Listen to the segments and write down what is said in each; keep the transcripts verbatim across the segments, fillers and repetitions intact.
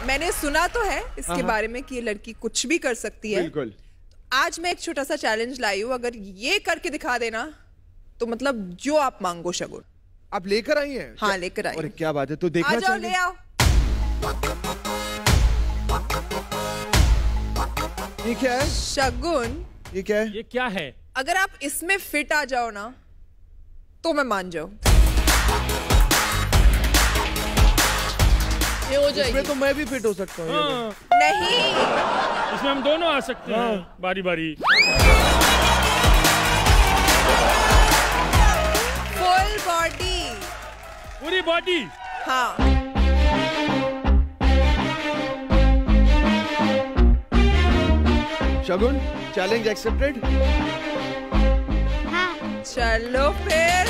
मैंने सुना तो है इसके बारे में कि ये लड़की कुछ भी कर सकती है। बिल्कुल। आज मैं एक छोटा सा चैलेंज लाई हूँ, अगर ये करके दिखा देना तो मतलब जो आप मांगो शगुन। आप लेकर आई हैं? हाँ लेकर आई। अरे क्या बात है, तो देखना चाहिए। ले आओ। ये क्या है? शगुन। ये क्या है? ये क्या है? अगर आप इसमें फिट आ जाओ ना तो मैं मान जाऊं। ये हो जाएगी। इसमें तो मैं भी फिट हो सकता हूँ। हाँ। नहीं, इसमें हम दोनों आ सकते हैं बारी बारी। Full body. पूरी बॉडी। हाँ। Shagun, challenge accepted? हाँ। चलो फिर।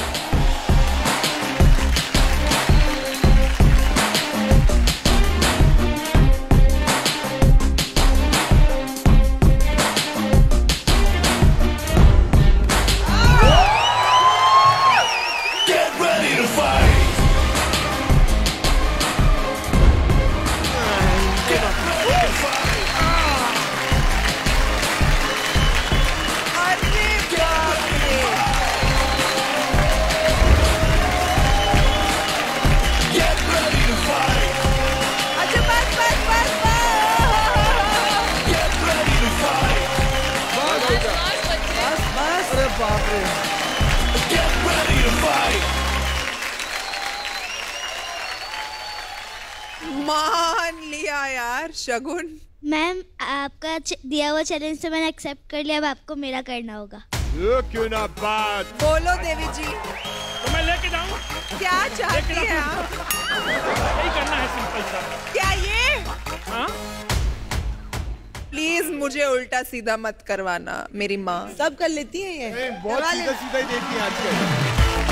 मान लिया यार शगुन। मैम आपका दिया हुआ चैलेंज तो मैंने एक्सेप्ट कर लिया, अब आपको मेरा करना होगा। क्यों ना बात। बोलो देवी जी। तो मैं लेके जाऊँ? क्या चाहती हैं आप? यही करना है सिंपल सा। क्या ये? हाँ? प्लीज मुझे उल्टा सीधा मत करवाना, मेरी माँ सब कर लेती है ये। बहुत सीधा सीधा ही देती है आजकल।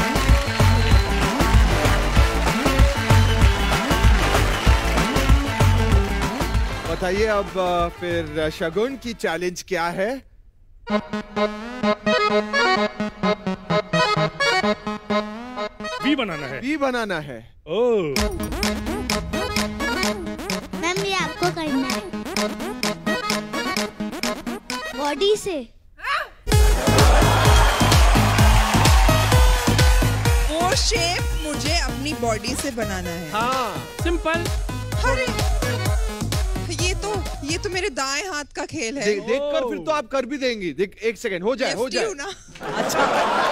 बताइए अब फिर शगुन की चैलेंज क्या है? वी बनाना है। वी बनाना है। ओह। मैम ये आपको करना है बॉडी से। वो शेप मुझे अपनी बॉडी से बनाना है। हाँ सिंपल। अरे ये तो ये तो मेरे दाएं हाथ का खेल है। दे, देख कर फिर तो आप कर भी देंगी। देख एक सेकंड, हो जाए हो जाए ना। अच्छा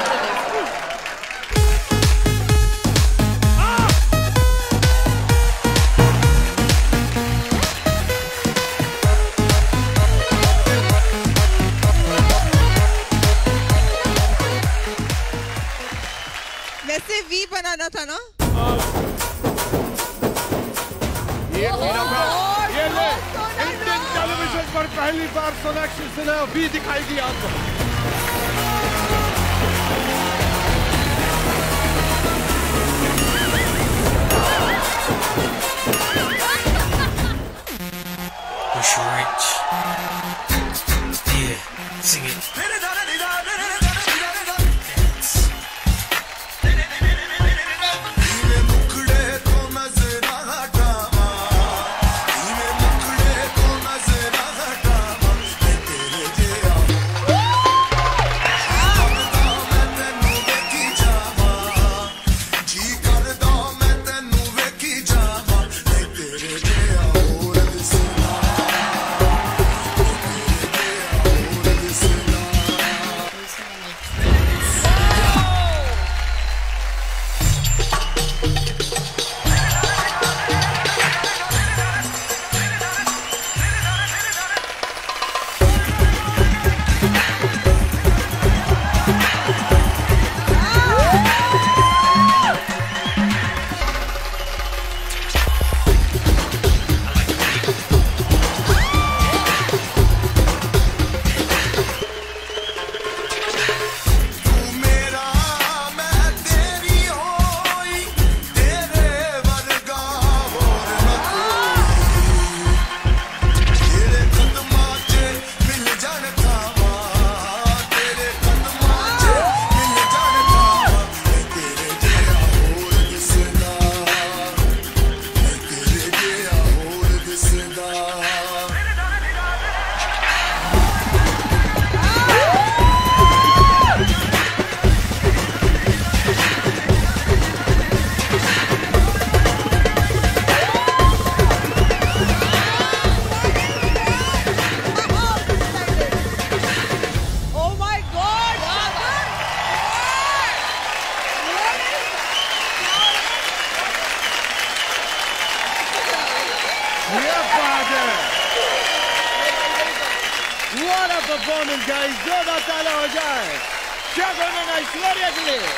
वैसे वी बनाना था ना। ये मेरा बात, ये ले इंडियन टेलीविजन पर पहली बार सोनाक्षी सिन्हा वी दिखाएगी आपको। Push right. Yeah, sing it. What a performance, guys! जोरदार तालियां हो जाए शगुन और ऐश्वर्या के लिए।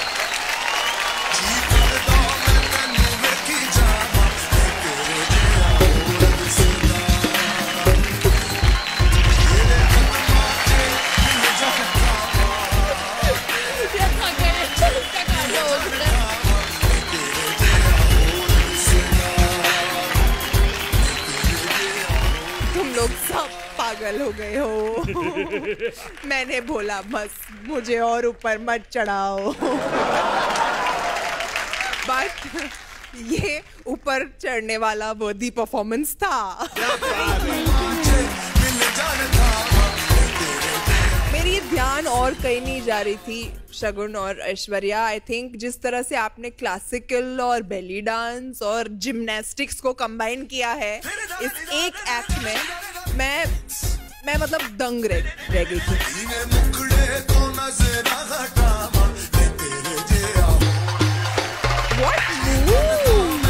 लोग सब पागल हो गए हो। मैंने बोला बस मुझे और ऊपर मत चढ़ाओ। बट ये ऊपर चढ़ने वाला वर्दी परफॉर्मेंस था। मेरी ध्यान और कहीं नहीं जा रही थी शगुन और ऐश्वर्या। आई थिंक जिस तरह से आपने क्लासिकल और बेली डांस और जिम्नास्टिक्स को कंबाइन किया है इस एक एक्ट में, मैं मैं मतलब दंग रह रह गई थी। What move?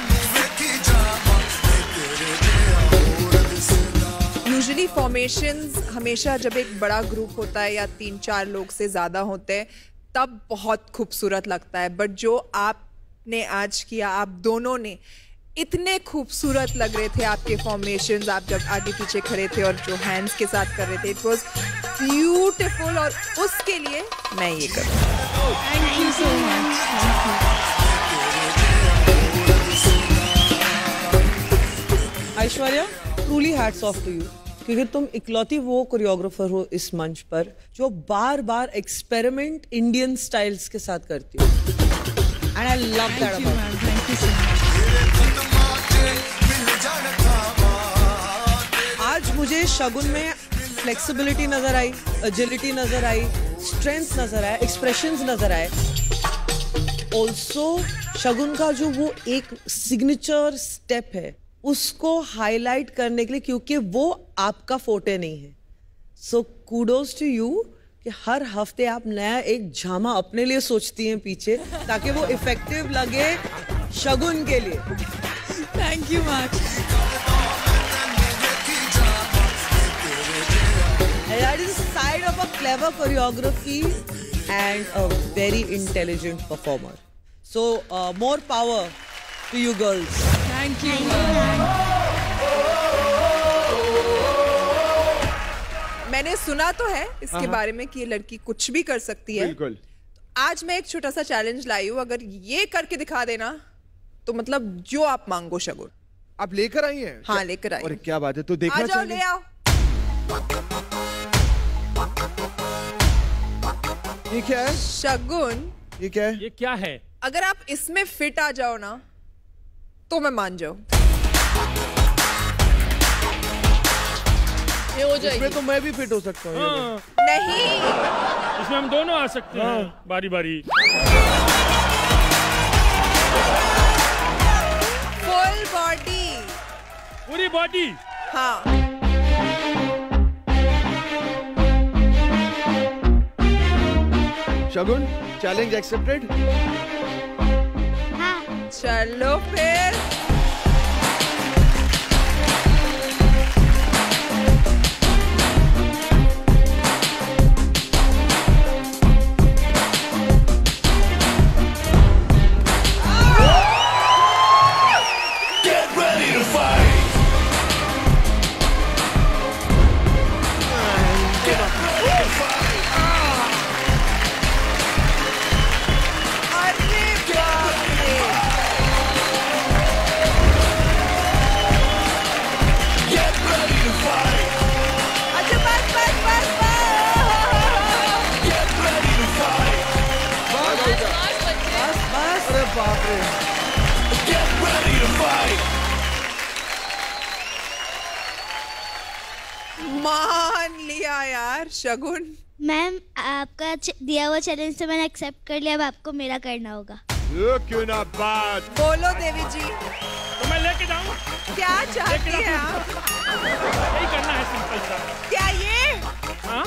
Usually formations हमेशा जब एक बड़ा ग्रुप होता है या तीन चार लोग से ज्यादा होते हैं तब बहुत खूबसूरत लगता है, बट जो आपने आज किया, आप दोनों ने इतने खूबसूरत लग रहे थे आपके फॉर्मेशंस, आप जब आगे पीछे खड़े थे और जो हैंड्स के साथ कर रहे थे, इट वाज ब्यूटीफुल। और उसके लिए मैं ये करूँ। Thank you so much. Aishwarya, truly hats off to you, क्योंकि तुम इकलौती वो कोरियोग्राफर हो इस मंच पर जो बार बार एक्सपेरिमेंट इंडियन स्टाइल्स के साथ करती हो, and I love that about you. Thank you so much. आज मुझे शगुन में फ्लेक्सिबिलिटी नजर आई, एजिलिटी नजर आई, स्ट्रेंथ नजर आया, एक्सप्रेशंस नजर आए। ऑल्सो शगुन का जो वो एक सिग्नेचर स्टेप है उसको हाईलाइट करने के लिए, क्योंकि वो आपका फोटे नहीं है। सो कूडोज टू यू कि हर हफ्ते आप नया एक झामा अपने लिए सोचती हैं पीछे, ताकि वो इफेक्टिव लगे शगुन के लिए। Thank you much. That is a side of a clever choreography and a very intelligent performer. So uh, more power to you girls. Thank you. मैंने सुना तो है इसके बारे में कि ये लड़की कुछ भी कर सकती है। बिल्कुल। आज मैं एक छोटा सा चैलेंज लाई हूँ, अगर ये करके दिखा देना तो मतलब जो आप मांगो शगुन। आप लेकर आई हैं? हाँ, लेकर आई। और क्या बात है, तो देखना आ जाओ, चाहिए। ले आओ। ये क्या है? शगुन, ये क्या है? ये क्या है? अगर आप इसमें फिट आ जाओ ना तो मैं मान जाऊं। ये हो इसमें जाएगी। तो मैं भी फिट हो सकता हूँ। हाँ, नहीं, इसमें हम दोनों आ सकते हैं बारी बारी। Full body. पूरी बॉडी। हाँ, शगुन, चैलेंज एक्सेप्टेड। हाँ। चलो फिर। मान लिया यार शगुन। मैम, आपका च- दिया हुआ चैलेंज तो मैंने एक्सेप्ट कर लिया, अब आपको मेरा करना होगा। ये क्यों ना बात। बोलो देवी जी, तो मैं लेके जाऊं? क्या चाहती हैं आप? यही करना है, सिंपल सा। क्या ये? हाँ?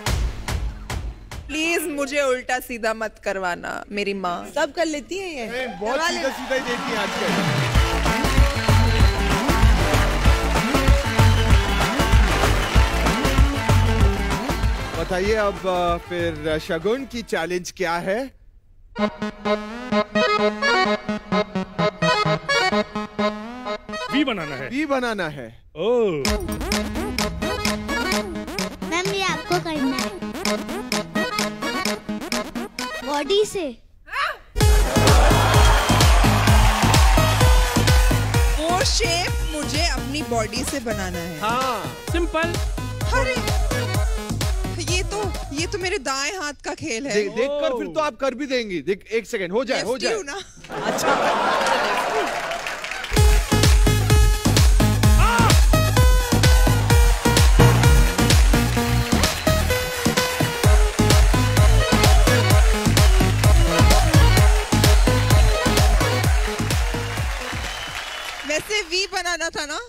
प्लीज मुझे उल्टा सीधा मत करवाना, मेरी माँ। सब कर लेती हैं ये। नहीं, बहुत सीधा सीधा ही देती है आजकल। बताइए अब आ, फिर शगुन की चैलेंज क्या है? वी बनाना है। वी बनाना है। ओह। मैम ये आपको करना है बॉडी से। वो शेप मुझे अपनी बॉडी से बनाना है। हाँ सिंपल। अरे ये तो ये तो मेरे दाएं हाथ का खेल है। दे, देखकर फिर तो आप कर भी देंगी। देख एक सेकंड हो जाए हो जाए ना। अच्छा वैसे वी बनाना था ना।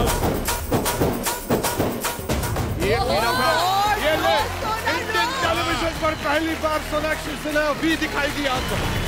ये मेरा ये ले इंडियन टेलीविजन पर पहली बार सोनाक्षी सिन्हा वी दिखाई दी आपको।